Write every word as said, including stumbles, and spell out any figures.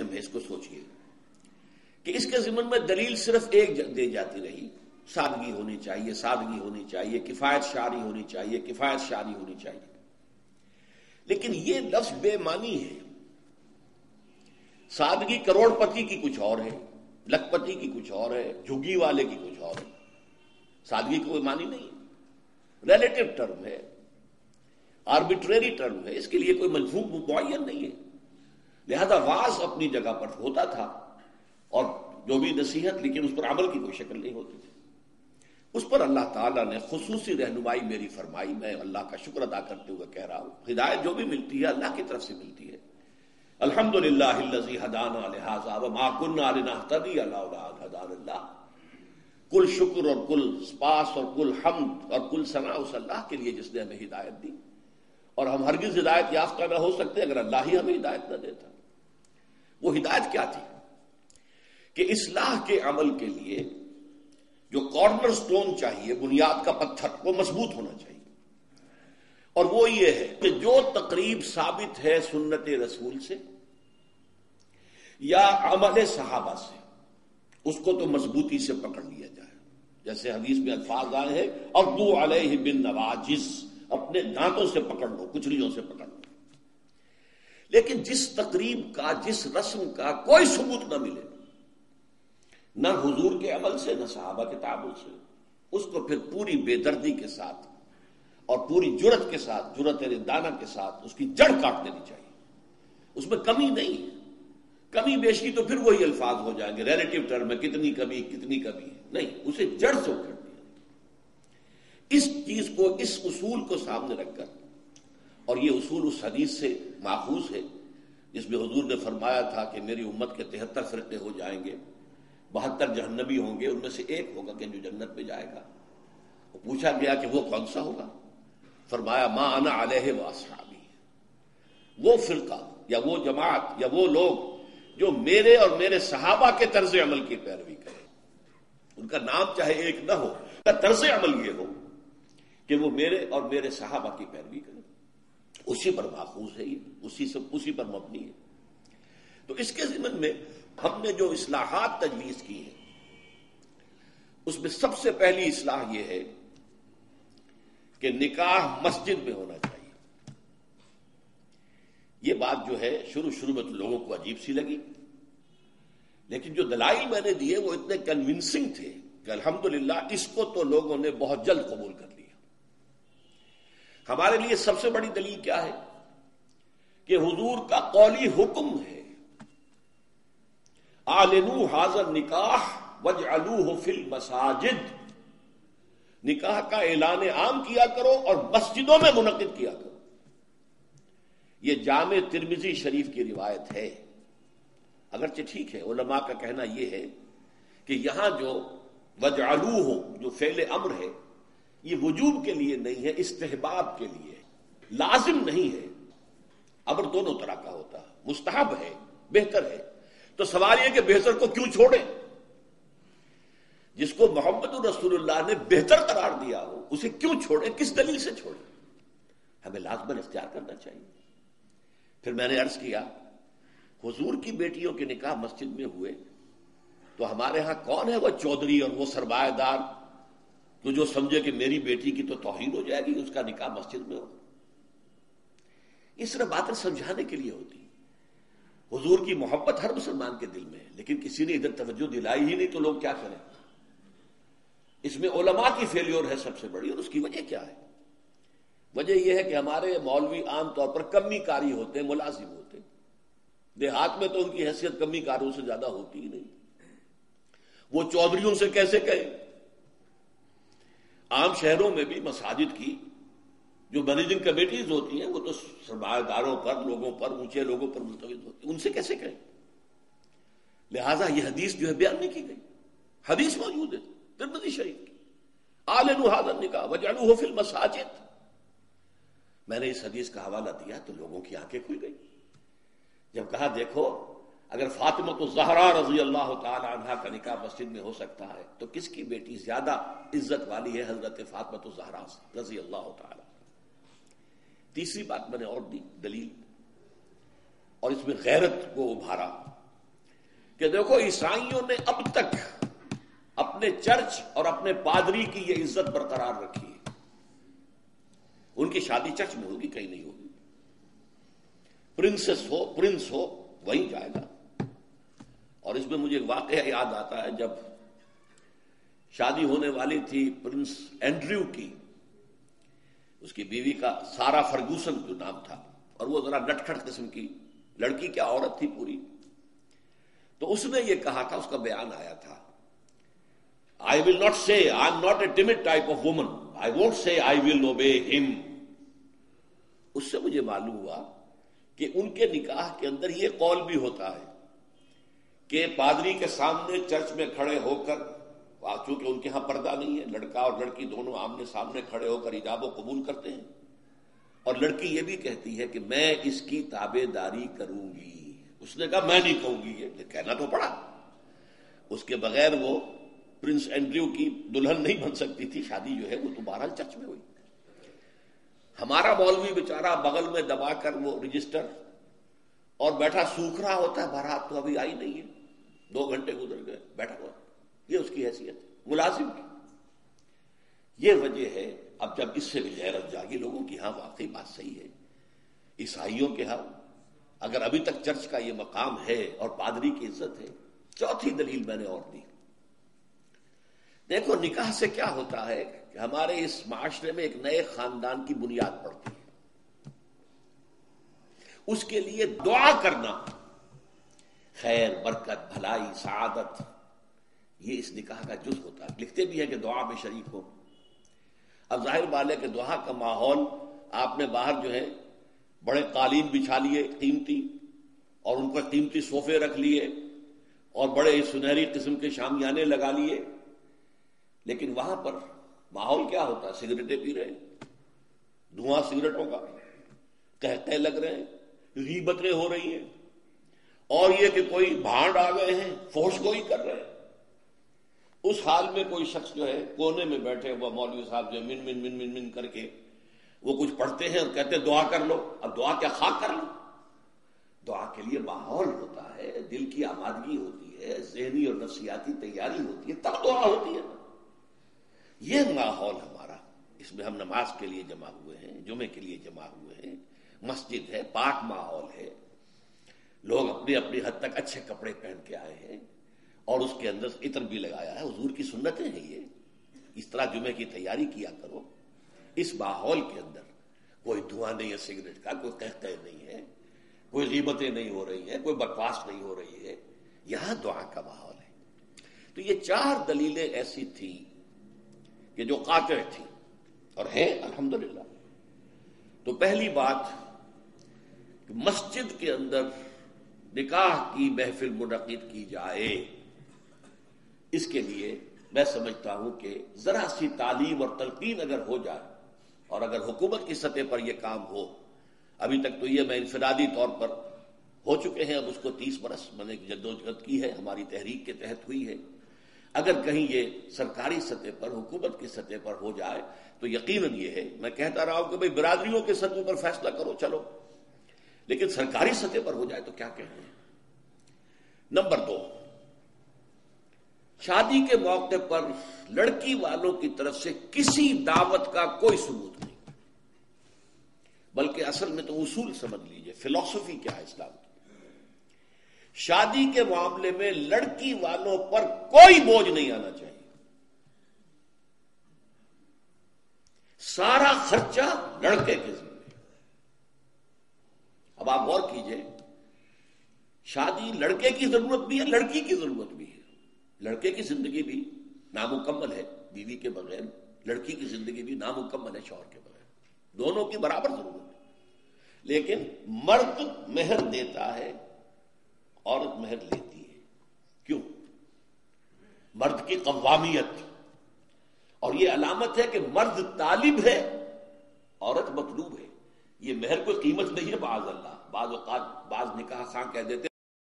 فہم ہے، اس کو سوچئے کہ اس کے ضمن میں دلیل صرف ایک دے جاتی رہی، سادگی ہونی چاہیے، سادگی ہونی چاہیے، کفایت شعری ہونی چاہیے، کفایت شعری ہونی چاہیے، لیکن یہ لفظ بے معنی ہے۔ سادگی کروڑ پتی کی کچھ اور ہے، لکھ پتی کی کچھ اور ہے، جھگی والے کی کچھ اور ہے۔ سادگی کوئی معنی نہیں ہے، ریلیٹو ٹرم ہے، آربیٹریری ٹرم ہے، اس کے لیے کوئی مفہوم معین نہیں ہے۔ لہذا واعظ اپنی جگہ پر ہوتا تھا اور جو بھی نصیحت، لیکن اس پر عمل کی کوئی شکل نہیں ہوتی تھی۔ اس پر اللہ تعالیٰ نے خصوصی رہنمائی میری فرمائی، میں اللہ کا شکر ادا کرتے ہوئے کہہ رہا ہوں، ہدایت جو بھی ملتی ہے اللہ کی طرف سے ملتی ہے۔ الحمدللہ الذی ہدانا لہذا وما کنا لنہتدی لولا ان ہدانا اللہ۔ کل شکر اور کل سپاس اور کل حمد اور کل ثنا اس اللہ کے لیے جس نے ہمیں ہدایت دی، اور ہم ہرگز ہدایت یافتہ نہ ہو سکتے اگر اللہ ہی ہمیں ہدایت نہ دیتا۔ وہ ہدایت کیا تھی کہ اصلاح کے عمل کے لیے جو کارنر سٹون چاہیے، بنیاد کا پتھر، وہ مضبوط ہونا چاہیے، اور وہ یہ ہے کہ جو تقریب ثابت ہے سنت رسول سے یا عمل صحابہ سے، اس کو تو مضبوطی سے پکڑ لیا جائے۔ جیسے حدیث میں الفاظ آئے ہیں، عضوا علیہ بالنواجذ، اپنے دانتوں سے پکڑ لو، کچلیوں سے پکڑ لو۔ لیکن جس تقریب کا، جس رسم کا کوئی ثبوت نہ ملے، نہ حضور کے عمل سے نہ صحابہ کے تعامل سے، اس کو پھر پوری بے دردی کے ساتھ اور پوری جرت کے ساتھ، جرت رندانہ کے ساتھ اس کی جڑ کاٹ دینی چاہیے۔ اس میں کمی نہیں ہے، کمی بیشی تو پھر وہی الفاظ ہو جائیں گے ریلیٹو ٹرم میں، کتنی کمی کتنی کمی ہے، نہیں، اسے جڑ سے اکھڑ دیا۔ اس چیز کو، اس اصول کو سامنے رکھ کر، اور یہ اصول اس حدیث سے ماخوذ ہے جس میں حضور نے فرمایا تھا کہ میری امت کے تہتر فرقے ہو جائیں گے، بہتر جہنمی ہوں گے، ان میں سے ایک ہوگا کہ جو جنت میں جائے گا۔ وہ پوچھا گیا کہ وہ کون سا ہوگا؟ فرمایا ما انا علیہ واصحابی، وہ فرقہ یا وہ جماعت یا وہ لوگ جو میرے اور میرے صحابہ کے طرز عمل کی پیروی کریں۔ ان کا نام چاہے ایک نہ ہو، ان کا طرز عمل یہ ہو کہ وہ میرے اور میرے صحابہ کی پیروی کریں۔ اسی پر ماخوذ ہے، یہ اسی سے اسی پر مبنی ہے۔ تو اس کے ضمن میں ہم نے جو اصلاحات تجویز کی ہیں، اس میں سب سے پہلی اصلاح یہ ہے کہ نکاح مسجد میں ہونا چاہیے۔ یہ بات جو ہے شروع شروع میں تو لوگوں کو عجیب سی لگی، لیکن جو دلائل میں نے دیے وہ اتنے کنونسنگ تھے کہ الحمدللہ اس کو تو لوگوں نے بہت جلد قبول کر لیا۔ ہمارے لیے سب سے بڑی دلیل کیا ہے کہ حضور کا قولی حکم ہے، اعلنوا ھذا النکاح واجعلوہ فی المساجد، نکاح کا اعلان عام کیا کرو اور مسجدوں میں منعقد کیا کرو۔ یہ جامع ترمذی شریف کی روایت ہے، اگرچہ ٹھیک ہے، علماء کا کہنا یہ ہے کہ یہاں جو وجعلوہ جو فعل امر ہے، یہ وجوب کے لیے نہیں ہے، استحباب کے لیے، لازم نہیں ہے۔ امر دونوں طرح کا ہوتا ہے، مستحب ہے، بہتر ہے۔ تو سوال یہ کہ بہتر کو کیوں چھوڑیں؟ جس کو محمد رسول اللہ نے بہتر قرار دیا ہو اسے کیوں چھوڑیں؟ کس دلیل سے چھوڑیں؟ ہمیں لازماً اختیار کرنا چاہیے۔ پھر میں نے عرض کیا، حضور کی بیٹیوں کے نکاح مسجد میں ہوئے تو ہمارے ہاں کون ہے وہ چودھری اور وہ سرمایہ دار تو جو سمجھے کہ میری بیٹی کی تو توہین ہو جائے گی اس کا نکاح مسجد میں ہو؟ اس طرح باتیں سمجھانے کے لیے ہوتی۔ حضور کی محبت ہر مسلمان کے دل میں ہے، لیکن کسی نے ادھر توجہ دلائی ہی نہیں تو لوگ کیا کریں؟ اس میں علماء کی فیلیور ہے سب سے بڑی، اور اس کی وجہ کیا ہے؟ وجہ یہ ہے کہ ہمارے مولوی عام طور پر کمی کاری ہوتے ہیں، ملازم ہوتے ہیں۔ دیہات میں تو ان کی حیثیت کمی کاروں سے زیادہ ہوتی ہی نہیں، وہ چودھریوں سے کیسے کہیں؟ عام شہروں میں بھی مساجد کی جو مینیجنگ کمیٹیز ہوتی ہیں وہ تو سرمایہ داروں پر، لوگوں پر، اونچے لوگوں پر ملتوی ہوتی ہیں، ان سے کیسے کہیں؟ لہذا یہ حدیث جو ہے بیان نہیں کی گئی، حدیث موجود ہے ترمذی شریف کی، اعلنوا ھذا النکاح واجعلوہ فی المساجد۔ میں نے اس حدیث کا حوالہ دیا تو لوگوں کی آنکھیں کھل گئی۔ جب کہا دیکھو اگر فاطمہ الزہرا رضی اللہ تعالی عنہا کا نکاح مسجد میں ہو سکتا ہے تو کس کی بیٹی زیادہ عزت والی ہے حضرت فاطمہ الزہرا رضی اللہ تعالی۔ تیسری بات میں نے اور دی دلیل، اور اس میں غیرت کو ابھارا کہ دیکھو عیسائیوں نے اب تک اپنے چرچ اور اپنے پادری کی یہ عزت برقرار رکھی ہے. ان کی شادی چرچ میں ہوگی, کہیں نہیں ہوگی. پرنسس ہو, پرنس ہو, وہیں جائے گا. اور اس میں مجھے ایک واقعہ یاد آتا ہے, جب شادی ہونے والی تھی پرنس اینڈریو کی, اس کی بیوی کا سارا فرگوسن جو نام تھا, اور وہ ذرا نٹکھٹ قسم کی لڑکی, کیا عورت تھی پوری. تو اس نے یہ کہا تھا, اس کا بیان آیا تھا, I will not say, I am not a timid type of woman. I won't say I will obey him. اس سے مجھے معلوم ہوا کہ ان کے نکاح کے اندر یہ قول بھی ہوتا ہے کہ پادری کے سامنے چرچ میں کھڑے ہو کر, چونکہ ان کے ہاں پردہ نہیں ہے, لڑکا اور لڑکی دونوں آمنے سامنے کھڑے ہو کر ایجاب و قبول کرتے ہیں, اور لڑکی یہ بھی کہتی ہے کہ میں اس کی تابع داری کروں گی. اس نے کہا میں نہیں کہوں گی, یہ کہنا تو پڑا. اس کے بغیر وہ پرنس اینڈریو کی دلہن نہیں بن سکتی تھی. شادی جو ہے وہ تو بہرحال چرچ میں ہوئی. ہمارا مولوی بیچارہ بغل میں دبا کر وہ رجسٹر اور بیٹھا سوکھ رہا ہوتا ہے, بارات تو ابھی آئی نہیں ہے, دو گھنٹے گزر گئے, بیٹھا ہوا. یہ اس کی حیثیت ملازم کی. یہ وجہ ہے. اب جب اس سے بھی غیرت جاگی لوگوں کی, ہاں واقعی بات صحیح ہے, عیسائیوں کے ہاں اگر ابھی تک چرچ کا یہ مقام ہے اور پادری کی عزت ہے. چوتھی دلیل میں نے اور دی. دیکھو نکاح سے کیا ہوتا ہے کہ ہمارے اس معاشرے میں ایک نئے خاندان کی بنیاد پڑتی ہے. اس کے لیے دعا کرنا, خیر, برکت, بھلائی, سعادت, یہ اس نکاح کا جز ہوتا ہے. لکھتے بھی ہیں کہ دعا میں شریک ہو. اب ظاہر بات ہے کہ دعا کا ماحول آپ نے باہر جو ہے بڑے قالین بچھا لیے قیمتی, اور ان پر قیمتی صوفے رکھ لیے, اور بڑے سنہری قسم کے شامیانے لگا لیے, لیکن وہاں پر ماحول کیا ہوتا ہے؟ سگریٹیں پی رہے ہیں, دھواں سگریٹوں کا, قہقہے لگ رہے ہیں, غیبتیں ہو رہی ہیں, اور یہ کہ کوئی بھانڈ آ گئے ہیں, فحش گوئی کر رہے ہیں. اس حال میں کوئی شخص جو ہے کونے میں بیٹھے وہ مولوی صاحب جو من من من من من کر کے وہ کچھ پڑھتے ہیں اور کہتے ہیں دعا کر لو. اب دعا کیا خاک کر لو؟ دعا کے لیے ماحول ہوتا ہے, دل کی آمادگی ہوتی ہے, ذہنی اور نفسیاتی تیاری ہوتی ہے, تب دعا ہوتی ہے. یہ ماحول ہمارا, اس میں ہم نماز کے لیے جمع ہوئے ہیں, جمعے کے لیے جمع ہوئے ہیں, مسجد ہے, پاک ماحول ہے, لوگ اپنی اپنی حد تک اچھے کپڑے پہن کے آئے ہیں, اور اس کے اندر عطر بھی لگایا ہے. حضور کی سنتیں ہیں یہ, اس طرح جمعے کی تیاری کیا کرو. اس ماحول کے اندر کوئی دھواں نہیں ہے سگریٹ کا, کوئی قہقہے نہیں ہے, کوئی غیبتیں نہیں ہو رہی ہیں, کوئی بکواس نہیں ہو رہی ہے. یہاں دعا کا ماحول ہے. تو یہ چار دلیلیں ایسی تھیں کہ جو قاطع تھی اور ہیں الحمدللہ. تو پہلی بات, مسجد کے اندر نکاح کی محفل منعقد کی جائے, اس کے لیے میں سمجھتا ہوں کہ ذرا سی تعلیم اور تلقین اگر ہو جائے, اور اگر حکومت کی سطح پر یہ کام ہو. ابھی تک تو یہ میں انفرادی طور پر ہو چکے ہیں, اب اس کو تیس برس میں نے جدوجہد کی ہے, ہماری تحریک کے تحت ہوئی ہے. اگر کہیں یہ سرکاری سطح پر, حکومت کی سطح پر ہو جائے تو یقیناً یہ ہے, میں کہتا رہا ہوں کہ بھئی برادریوں کے سطح پر فیصلہ کرو چلو, لیکن سرکاری سطح پر ہو جائے تو کیا کہیں. نمبر دو, شادی کے موقع پر لڑکی والوں کی طرف سے کسی دعوت کا کوئی ثبوت نہیں, بلکہ اصل میں تو اصول سمجھ لیجئے, فلسفی کیا ہے اسلام کی. شادی کے معاملے میں لڑکی والوں پر کوئی بوجھ نہیں آنا چاہیے. سارا خرچہ لڑکے کے ذمہ. اب آپ غور کیجئے, شادی لڑکے کی ضرورت بھی ہے, لڑکی کی ضرورت بھی ہے. لڑکے کی زندگی بھی نامکمل ہے بیوی کے بغیر, لڑکی کی زندگی بھی نامکمل ہے شوہر کے بغیر, دونوں کی برابر ضرورت ہے. لیکن مرد مہر دیتا ہے, عورت مہر لیتی ہے. کیوں؟ مرد کی قوامیت, اور یہ علامت ہے کہ مرد طالب ہے, عورت مطلوب ہے. یہ مہر کوئی قیمت نہیں ہے. بعض اللہ بعض اوقات بعض نکاح خواہ کہہ دیتے